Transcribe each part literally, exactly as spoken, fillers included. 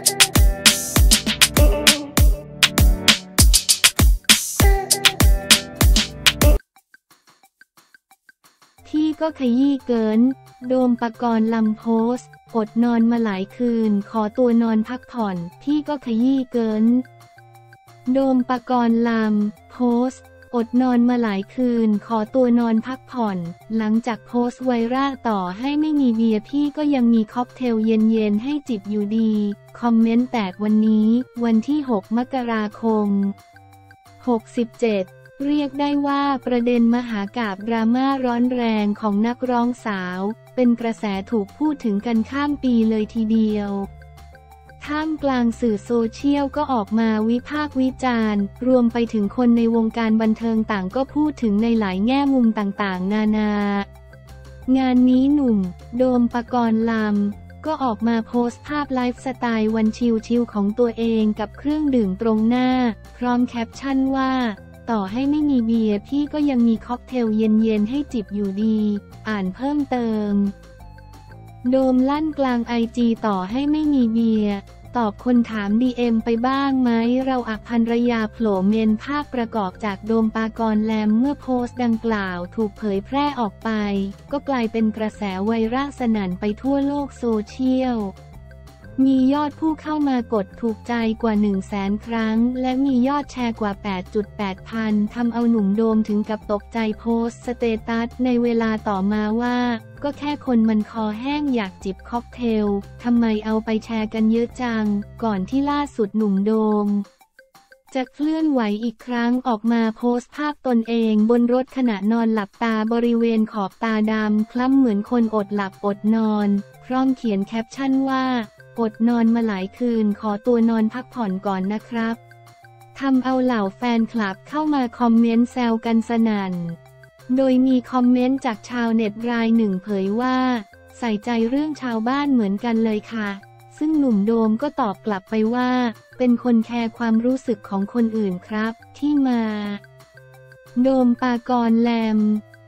ที่ก็ขยี้เกินโดมปกรณ์ลำโพสต์อดนอนมาหลายคืนขอตัวนอนพักผ่อนที่ก็ขยี้เกินโดมปกรณ์ลำโพสต์อดนอนมาหลายคืนขอตัวนอนพักผ่อนหลังจากโพสต์ไวรัลต่อให้ไม่มีเบียร์พี่ก็ยังมีค็อกเทลเย็นๆให้จิบอยู่ดีคอมเมนต์แตกวันนี้วันที่หกมกราคมหกสิบเจ็ดเรียกได้ว่าประเด็นมหากาพย์ดราม่าร้อนแรงของนักร้องสาวเป็นกระแสถูกพูดถึงกันข้ามปีเลยทีเดียวท่ามกลางสื่อโซเชียลก็ออกมาวิพากษ์วิจารณ์รวมไปถึงคนในวงการบันเทิงต่างก็พูดถึงในหลายแง่มุมต่างๆนานางานนี้หนุ่มโดมปกรณ์ลำก็ออกมาโพสต์ภาพไลฟ์สไตล์วันชิลๆของตัวเองกับเครื่องดื่มตรงหน้าพร้อมแคปชั่นว่าต่อให้ไม่มีเบียร์พี่ก็ยังมีค็อกเทลเย็นๆให้จิบอยู่ดีอ่านเพิ่มเติมโดมลั่นกลางไอจีต่อให้ไม่มีเบียร์ตอบคนถาม ดี เอ็ม ไปบ้างไหมเราอักภรรยาโผล่เมนภาพประกอบจากโดมปกรณ์แลมเมื่อโพสต์ดังกล่าวถูกเผยแพร่ออกไปก็กลายเป็นกระแสไวรัลสนั่นไปทั่วโลกโซเชียลมียอดผู้เข้ามากดถูกใจกว่า หนึ่งแสน ครั้งและมียอดแชร์กว่า แปดจุดแปด พันทำเอาหนุ่มโดมถึงกับตกใจโพสต์สเตตัสในเวลาต่อมาว่าก็แค่คนมันคอแห้งอยากจิบค็อกเทลทำไมเอาไปแชร์กันเยอะจังก่อนที่ล่าสุดหนุ่มโดมจะเคลื่อนไหวอีกครั้งออกมาโพสต์ภาพตนเองบนรถขณะนอนหลับตาบริเวณขอบตาดำคล้ำเหมือนคนอดหลับอดนอนพร้อมเขียนแคปชั่นว่าอดนอนมาหลายคืนขอตัวนอนพักผ่อนก่อนนะครับทำเอาเหล่าแฟนคลับเข้ามาคอมเมนต์แซวกันสนั่นโดยมีคอมเมนต์จากชาวเน็ตรายหนึ่งเผยว่าใส่ใจเรื่องชาวบ้านเหมือนกันเลยค่ะซึ่งหนุ่มโดมก็ตอบกลับไปว่าเป็นคนแคร์ความรู้สึกของคนอื่นครับที่มาโดมปกรณ์แลม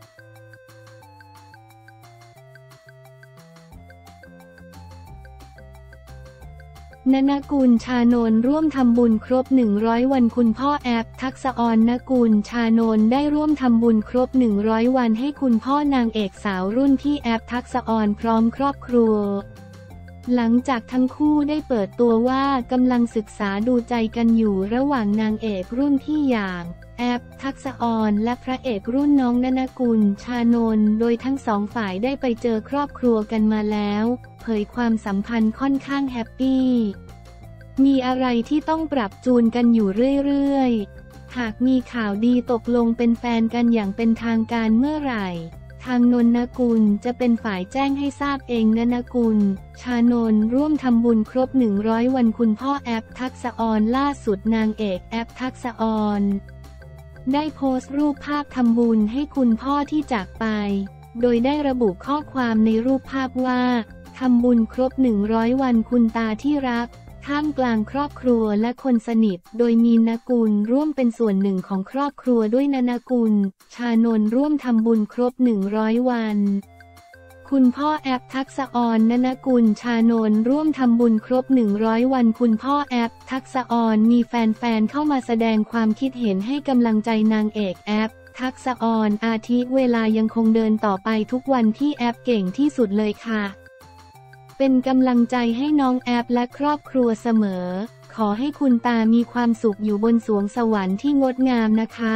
นนกุลชานนท์ร่วมทำบุญครบหนึ่งร้อยวันคุณพ่อแอปทักษอรนกุลชานนท์ได้ร่วมทำบุญครบหนึ่งร้อยวันให้คุณพ่อนางเอกสาวรุ่นพี่แอปทักษอรพร้อมครอบครัวหลังจากทั้งคู่ได้เปิดตัวว่ากำลังศึกษาดูใจกันอยู่ระหว่างนางเอกรุ่นพี่อย่างแอปทักษอรและพระเอกรุ่นน้องนนกุลชานนท์โดยทั้งสองฝ่ายได้ไปเจอครอบครัวกันมาแล้วเผยความสัมพันธ์ค่อนข้างแฮปปี้มีอะไรที่ต้องปรับจูนกันอยู่เรื่อยๆหากมีข่าวดีตกลงเป็นแฟนกันอย่างเป็นทางการเมื่อไหร่ทางนนกุลจะเป็นฝ่ายแจ้งให้ทราบเองนนกุลชานนท์ร่วมทำบุญครบหนึ่งร้อยวันคุณพ่อแอปทักษอรล่าสุดนางเอกแอปทักษอรได้โพสต์รูปภาพทำบุญให้คุณพ่อที่จากไปโดยได้ระบุข้อความในรูปภาพว่าทำบุญครบหนึ่งร้อยวันคุณตาที่รักท่ามกลางครอบครัวและคนสนิทโดยมีนกุลร่วมเป็นส่วนหนึ่งของครอบครัวด้วยนนกุลชานนท์ร่วมทำบุญครบหนึ่งร้อยวันคุณพ่อแอปทักษอรนนกุลชานนท์ร่วมทำบุญครบหนึ่งร้อยวันคุณพ่อแอปทักษอรมีแฟนๆเข้ามาแสดงความคิดเห็นให้กำลังใจนางเอกแอปทักษอรอาทิเวลายังคงเดินต่อไปทุกวันพี่แอปเก่งที่สุดเลยค่ะเป็นกำลังใจให้น้องแอปและครอบครัวเสมอขอให้คุณตามีความสุขอยู่บนสวงสวรรค์ที่งดงามนะคะ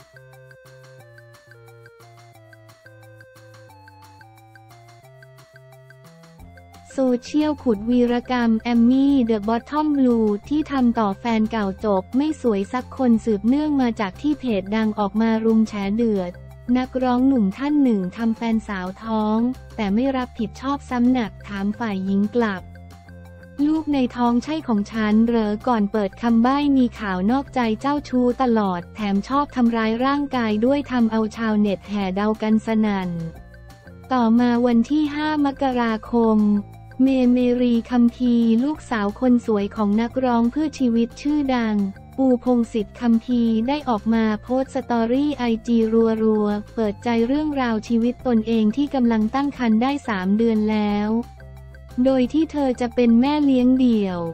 โซเชียลขุดวีรกรรมแอมมี่เดอะบอททอมบลูที่ทำต่อแฟนเก่าจบไม่สวยสักคนสืบเนื่องมาจากที่เพจดังออกมารุมแฉเดือดนักร้องหนุ่มท่านหนึ่งทำแฟนสาวท้องแต่ไม่รับผิดชอบซ้ำหนักถามฝ่ายหญิงกลับลูกในท้องใช่ของฉันเหรอก่อนเปิดคำใบ้มีข่าวนอกใจเจ้าชู้ตลอดแถมชอบทำร้ายร่างกายด้วยทำเอาชาวเน็ตแห่เดากันสนั่นต่อมาวันที่ห้ามกราคมเมเมรีคัมภีร์ลูกสาวคนสวยของนักร้องเพื่อชีวิตชื่อดังปูพงษ์สิทธิ์คัมภีร์ได้ออกมาโพสต์สตอรี่ไอจีรัวๆเปิดใจเรื่องราวชีวิตตนเองที่กำลังตั้งครรภ์ได้สามเดือนแล้วโดยที่เธอจะเป็นแม่เลี้ยงเดี่ยว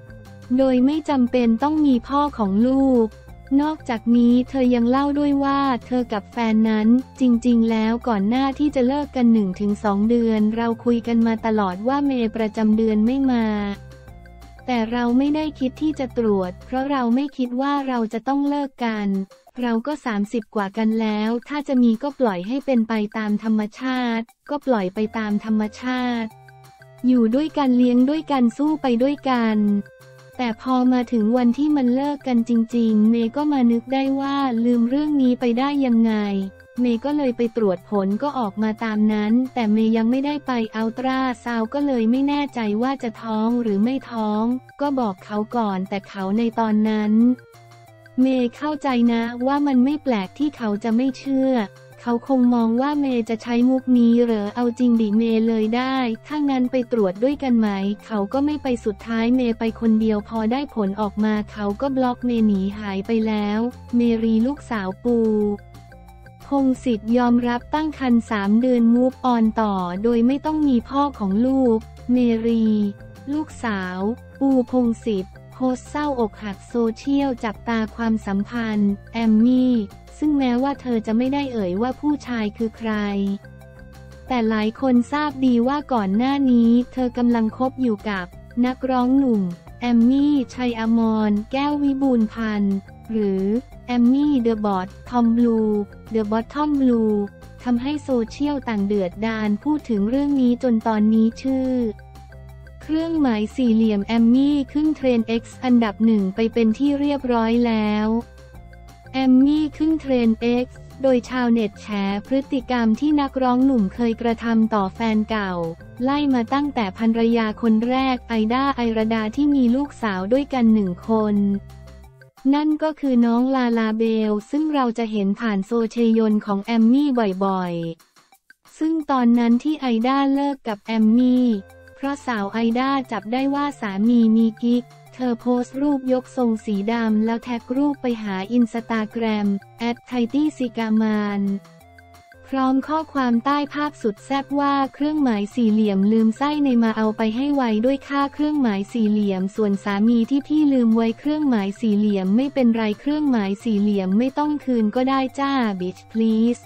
โดยไม่จำเป็นต้องมีพ่อของลูกนอกจากนี้เธอยังเล่าด้วยว่าเธอกับแฟนนั้นจริงๆแล้วก่อนหน้าที่จะเลิกกัน หนึ่งถึงสอง เดือนเราคุยกันมาตลอดว่าเมย์ประจำเดือนไม่มาแต่เราไม่ได้คิดที่จะตรวจเพราะเราไม่คิดว่าเราจะต้องเลิกกันเราก็สามสิบกว่ากันแล้วถ้าจะมีก็ปล่อยให้เป็นไปตามธรรมชาติก็ปล่อยไปตามธรรมชาติอยู่ด้วยกันเลี้ยงด้วยกันสู้ไปด้วยกันแต่พอมาถึงวันที่มันเลิกกันจริงๆเมย์ก็มานึกได้ว่าลืมเรื่องนี้ไปได้ยังไงเมย์ก็เลยไปตรวจผลก็ออกมาตามนั้นแต่เมย์ยังไม่ได้ไปอัลตราซาวด์ก็เลยไม่แน่ใจว่าจะท้องหรือไม่ท้องก็บอกเขาก่อนแต่เขาในตอนนั้นเมย์เข้าใจนะว่ามันไม่แปลกที่เขาจะไม่เชื่อเขาคงมองว่าเมย์จะใช้มุกนี้เหรอเอาจริงดิเมย์เลยได้ถ้างั้นไปตรวจด้วยกันไหมเขาก็ไม่ไปสุดท้ายเมย์ไปคนเดียวพอได้ผลออกมาเขาก็บล็อกเมย์หนีหายไปแล้วเมรีลูกสาวปูพงศิษฐ์ยอมรับตั้งครรภ์สามเดือนมูฟออนต่อโดยไม่ต้องมีพ่อของลูกเมรีลูกสาวปูพงศิษฐ์โพสต์เศร้าอกหักโซเชียลจับตาความสัมพันธ์แอมมี่ซึ่งแม้ว่าเธอจะไม่ได้เอ่ยว่าผู้ชายคือใครแต่หลายคนทราบดีว่าก่อนหน้านี้เธอกำลังคบอยู่กับนักร้องหนุ่มแอมมี่ชัยอมรแก้ววิบูลย์พันธ์หรือแอมมี่เดอะบอททอมบลูเดอะบอททอมบลูทำให้โซเชียลต่างเดือดดาลพูดถึงเรื่องนี้จนตอนนี้ชื่อเครื่องหมายสี่เหลี่ยมแอมมี่ขึ้นเทรนด์ X อันดับหนึ่งไปเป็นที่เรียบร้อยแล้วแอมมี่ขึ้นเทรนด์ X โดยชาวเน็ตแฉพฤติกรรมที่นักร้องหนุ่มเคยกระทำต่อแฟนเก่าไล่มาตั้งแต่ภรรยาคนแรกไอด้าไอราดาที่มีลูกสาวด้วยกันหนึ่งคนนั่นก็คือน้องลาลาเบลซึ่งเราจะเห็นผ่านโซเชียลของแอมมี่บ่อยๆซึ่งตอนนั้นที่ไอด้าเลิกกับแอมมี่เพราะสาวไอด้าจับได้ว่าสามีมีกิ๊กเธอโพสต์รูปยกทรงสีดำแล้วแท็กรูปไปหาอินสตาแกรมแอดไทตี้ซิกามานพร้อมข้อความใต้ภาพสุดแซ่บว่าเครื่องหมายสี่เหลี่ยมลืมไส้ในมาเอาไปให้ไวด้วยค่าเครื่องหมายสี่เหลี่ยมส่วนสามีที่พี่ลืมไว้เครื่องหมายสี่เหลี่ยมไม่เป็นไรเครื่องหมายสี่เหลี่ยมไม่ต้องคืนก็ได้จ้า bitch please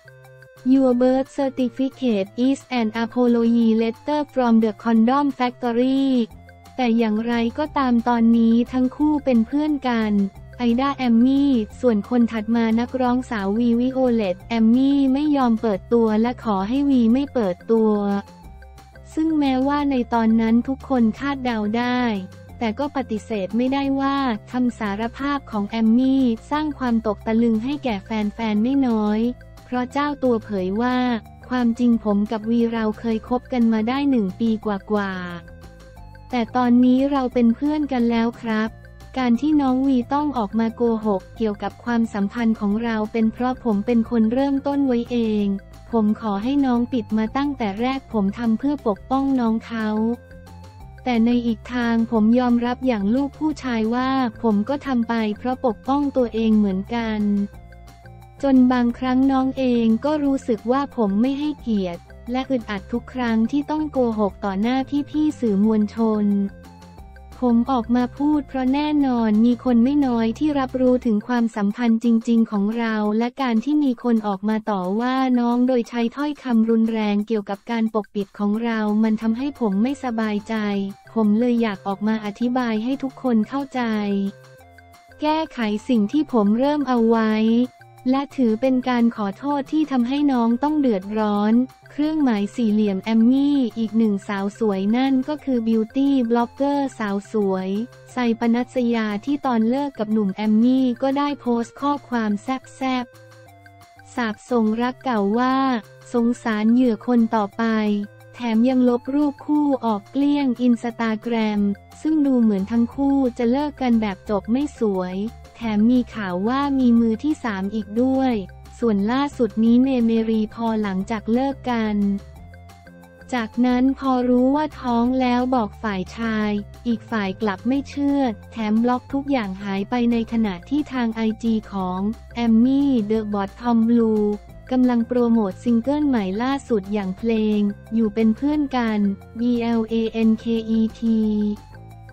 Your birth certificate is an apology letter from the condom factory แต่อย่างไรก็ตามตอนนี้ทั้งคู่เป็นเพื่อนกันไอด้าแอมมี่ส่วนคนถัดมานักร้องสาววีวิโอเลตแอมมี่ไม่ยอมเปิดตัวและขอให้วีไม่เปิดตัวซึ่งแม้ว่าในตอนนั้นทุกคนคาดเดาได้แต่ก็ปฏิเสธไม่ได้ว่าคำสารภาพของแอมมี่สร้างความตกตะลึงให้แก่แฟนๆไม่น้อยเพราะเจ้าตัวเผยว่าความจริงผมกับวีเราเคยคบกันมาได้หนึ่งปีกว่าๆแต่ตอนนี้เราเป็นเพื่อนกันแล้วครับการที่น้องวีต้องออกมาโกหกเกี่ยวกับความสัมพันธ์ของเราเป็นเพราะผมเป็นคนเริ่มต้นไว้เองผมขอให้น้องปิดมาตั้งแต่แรกผมทำเพื่อปกป้องน้องเขาแต่ในอีกทางผมยอมรับอย่างลูกผู้ชายว่าผมก็ทำไปเพราะปกป้องตัวเองเหมือนกันจนบางครั้งน้องเองก็รู้สึกว่าผมไม่ให้เกียรติและอึดอัดทุกครั้งที่ต้องโกหกต่อหน้าพี่ๆสื่อมวลชนผมออกมาพูดเพราะแน่นอนมีคนไม่น้อยที่รับรู้ถึงความสัมพันธ์จริงๆของเราและการที่มีคนออกมาต่อว่าน้องโดยใช้ถ้อยคำรุนแรงเกี่ยวกับการปกปิดของเรามันทำให้ผมไม่สบายใจผมเลยอยากออกมาอธิบายให้ทุกคนเข้าใจแก้ไขสิ่งที่ผมเริ่มเอาไว้และถือเป็นการขอโทษที่ทำให้น้องต้องเดือดร้อนเครื่องหมายสี่เหลี่ยมแอมมี่อีกหนึ่งสาวสวยนั่นก็คือบิวตี้บล็อกเกอร์สาวสวยไซปนัสยาที่ตอนเลิกกับหนุ่มแอมมี่ก็ได้โพสต์ข้อความแซ่บๆสาบส่งรักเก่าว่าสงสารเหยื่อคนต่อไปแถมยังลบรูปคู่ออกเกลี้ยงอินสตาแกรมซึ่งดูเหมือนทั้งคู่จะเลิกกันแบบจบไม่สวยแถมมีข่าวว่ามีมือที่สามอีกด้วยส่วนล่าสุดนี้เมเมรีพอหลังจากเลิกกันจากนั้นพอรู้ว่าท้องแล้วบอกฝ่ายชายอีกฝ่ายกลับไม่เชื่อแถมบล็อกทุกอย่างหายไปในขณะที่ทางไอจีของแอมมี่เดอะบอททอมบลูกำลังโปรโมทซิงเกิลใหม่ล่าสุดอย่างเพลงอยู่เป็นเพื่อนกัน B L A N K E T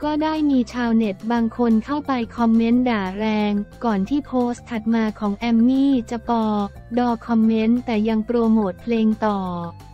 ก็ได้มีชาวเน็ตบางคนเข้าไปคอมเมนต์ด่าแรง ก่อนที่โพสต์ถัดมาของแอมมี่จะปอดอคอมเมนต์แต่ยังโปรโมทเพลงต่อ